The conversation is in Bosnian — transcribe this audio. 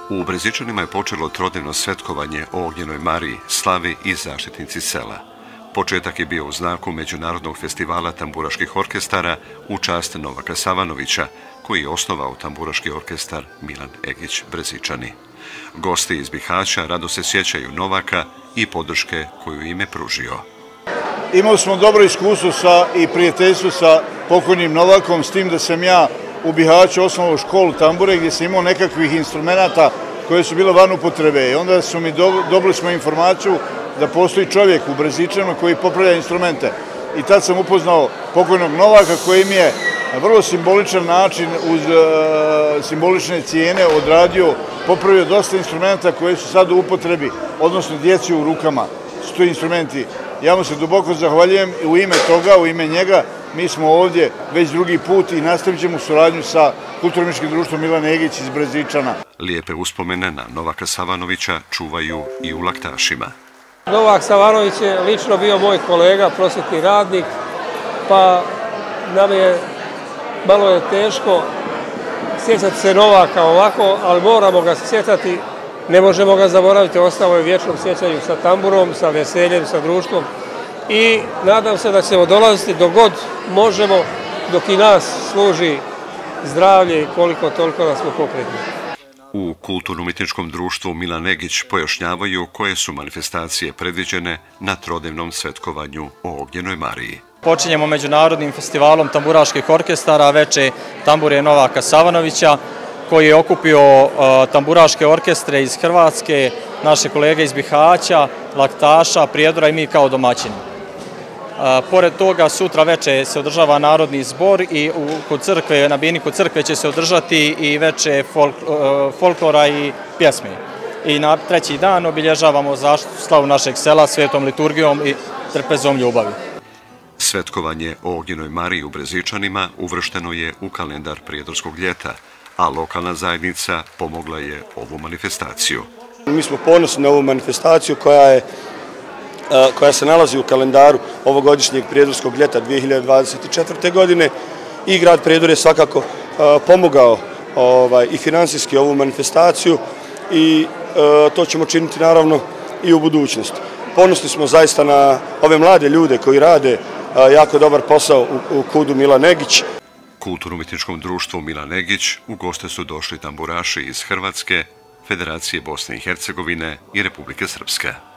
U Brezičanima je počelo trodnevno svetkovanje o Ognjenoj Mariji, slavi i zaštitnici sela. Početak je bio u znaku Međunarodnog festivala tamburaških orkestara u čast Novaka Savanovića, koji je osnovao tamburaški orkestar Milan Egić Brezičani. Gosti iz Bihaća rado se sjećaju Novaka i podrške koju im je pružio. Imali smo dobro iskustvo i prijateljstvo sa pokojnim Novakom, s tim da sam ja u Bihaću osnovao školu tambure gdje sam imao nekakvih instrumenta koje su bile van upotrebe. I onda dobili smo informaciju da postoji čovjek u Brezičanima koji popravlja instrumente. I tad sam upoznao pokojnog Novaka koji mi je na vrlo simboličan način uz simbolične cijene odradio, popravio dosta instrumenta koji su sad u upotrebi, odnosno djeci u rukama su to instrumenti. Ja mu se duboko zahvaljujem i u ime toga, u ime njega, mi smo ovdje već drugi put i nastavit ćemo suradnju sa Kulturno-umjetničkim društvom Milan Egić iz Brezičana. Lijepe uspomene na Novaka Savanovića čuvaju i u Laktašima. Novak Savanović je lično bio moj kolega, prosvjetni radnik, pa nam je malo je teško sjećati se Novaka ovako, ali moramo ga sjetati, ne možemo ga zaboraviti, ostao je u vječnom sjećanju sa tamburom, sa veseljem, sa društvom i nadam se da ćemo dolaziti dok god možemo, dok i nas služi zdravlje i koliko toliko da smo pokretni. U Kulturno-umjetničkom društvu Milan Egić pojašnjavaju koje su manifestacije predviđene na trodnevnom svetkovanju o Ognjenoj Mariji. Počinjemo Međunarodnim festivalom tamburaških orkestara veče tambure Novaka Savanovića, koji je okupio tamburaške orkestre iz Hrvatske, naše kolege iz Bihaća, Laktaša, Prijedora i mi kao domaćini. Pored toga, sutra veče se održava narodni zbor i kod crkve, na bini kod crkve će se održati i veče folklora i pjesme. I na treći dan obilježavamo slavu našeg sela svetom liturgijom i trpezom ljubavi. Svetkovanje o Ognjenoj Mariji u Brezičanima uvršteno je u kalendar Prijedorskog ljeta, a lokalna zajednica pomogla je ovu manifestaciju. Mi smo ponosni na ovu manifestaciju koja se nalazi u kalendaru ovogodišnjeg Prijedorskog ljeta 2024. godine i grad Prijedor je svakako pomogao i finansijski ovu manifestaciju i to ćemo činiti naravno i u budućnosti. Ponosni smo zaista na ove mlade ljude koji rade jako dobar posao u KUD-u Milan Egić. Kulturno-umjetničkom društvu Milan Egić u goste su došli tamburaši iz Hrvatske, Federacije Bosne i Hercegovine i Republike Srpske.